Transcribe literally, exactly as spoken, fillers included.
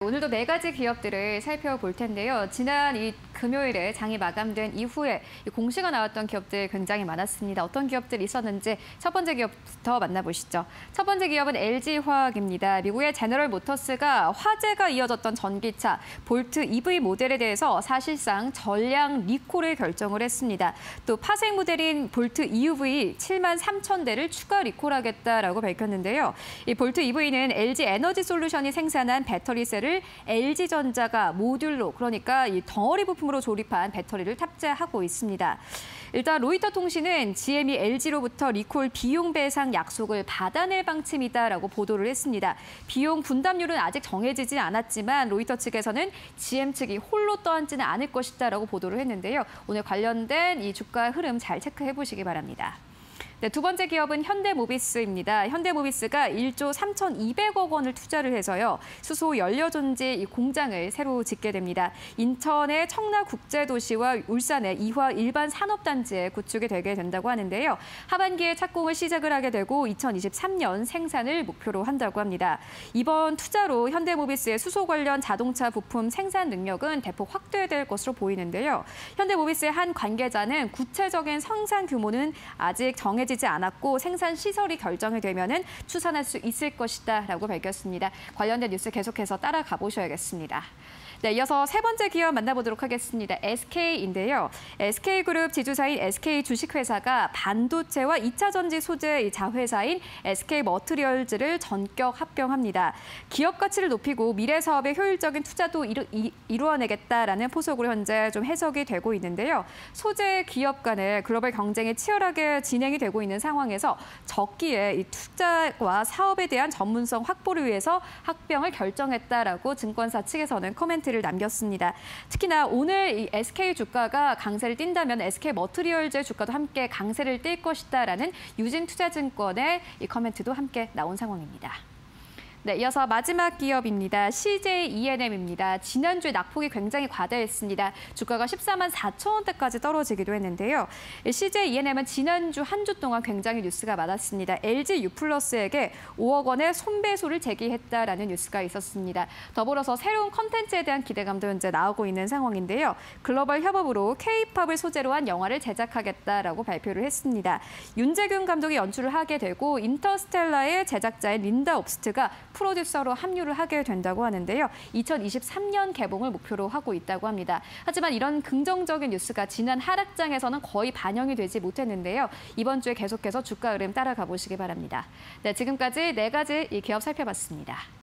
오늘도 네 가지 기업들을 살펴볼 텐데요. 지난 이 금요일에 장이 마감된 이후에 공시가 나왔던 기업들 굉장히 많았습니다. 어떤 기업들이 있었는지 첫 번째 기업부터 만나보시죠. 첫 번째 기업은 엘지화학입니다. 미국의 제너럴 모터스가 화재가 이어졌던 전기차 볼트 이브이 모델에 대해서 사실상 전량 리콜을 결정을 했습니다. 또 파생 모델인 볼트 이유브이 칠만 삼천 대를 추가 리콜하겠다라고 밝혔는데요. 이 볼트 이브이는 엘지 에너지 솔루션이 생산한 배터리 셀을 엘지전자가 모듈로, 그러니까 이 덩어리 부품으로 조립한 배터리를 탑재하고 있습니다. 일단 로이터 통신은 지엠이 엘지로부터 리콜 비용 배상 약속을 받아낼 방침이다라고 보도를 했습니다. 비용 분담률은 아직 정해지지 않았지만 로이터 측에서는 지엠 측이 홀로 떠안지는 않을 것이다라고 보도를 했는데요. 오늘 관련된 이 주가 흐름 잘 체크해 보시기 바랍니다. 네, 두 번째 기업은 현대모비스입니다. 현대모비스가 일조 삼천이백억 원을 투자를 해서요. 수소 연료전지 이 공장을 새로 짓게 됩니다. 인천의 청라국제도시와 울산의 이화 일반산업단지에 구축이 되게 된다고 하는데요. 하반기에 착공을 시작을 하게 되고 이천이십삼 년 생산을 목표로 한다고 합니다. 이번 투자로 현대모비스의 수소 관련 자동차 부품 생산 능력은 대폭 확대될 것으로 보이는데요. 현대모비스의 한 관계자는 구체적인 생산 규모는 아직 정해지지 지 않았고 생산 시설이 결정이 되면은 추산할 수 있을 것이다라고 밝혔습니다. 관련된 뉴스 계속해서 따라가 보셔야겠습니다. 네, 이어서 세 번째 기업 만나보도록 하겠습니다. 에스케이인데요. 에스케이그룹 지주사인 에스케이 주식회사가 반도체와 이차 전지 소재 자회사인 에스케이머티리얼즈를 전격 합병합니다. 기업 가치를 높이고 미래 사업의 효율적인 투자도 이루, 이, 이루어내겠다라는 포석으로 현재 좀 해석이 되고 있는데요. 소재 기업 간의 글로벌 경쟁이 치열하게 진행이 되고 있는 상황에서 적기에 이 투자와 사업에 대한 전문성 확보를 위해서 합병을 결정했다라고 증권사 측에서는 코멘트 를 남겼습니다. 특히나 오늘 이 에스케이 주가가 강세를 띈다면 에스케이머티리얼즈 주가도 함께 강세를 띌 것이다라는 유진투자증권의 이 커멘트도 함께 나온 상황입니다. 네, 이어서 마지막 기업입니다. 씨제이이엔엠입니다. 지난주에 낙폭이 굉장히 과다했습니다. 주가가 십사만 사천 원대까지 떨어지기도 했는데요. 씨제이이엔엠은 지난주 한 주 동안 굉장히 뉴스가 많았습니다. 엘지 유플러스에게 오억 원의 손배소를 제기했다라는 뉴스가 있었습니다. 더불어서 새로운 컨텐츠에 대한 기대감도 현재 나오고 있는 상황인데요. 글로벌 협업으로 케이팝을 소재로 한 영화를 제작하겠다라고 발표를 했습니다. 윤재균 감독이 연출을 하게 되고 인터스텔라의 제작자인 린다 옵스트가 프로듀서로 합류를 하게 된다고 하는데요. 이천이십삼 년 개봉을 목표로 하고 있다고 합니다. 하지만 이런 긍정적인 뉴스가 지난 하락장에서는 거의 반영이 되지 못했는데요. 이번 주에 계속해서 주가 흐름 따라가 보시기 바랍니다. 네, 지금까지 네 가지 이 기업 살펴봤습니다.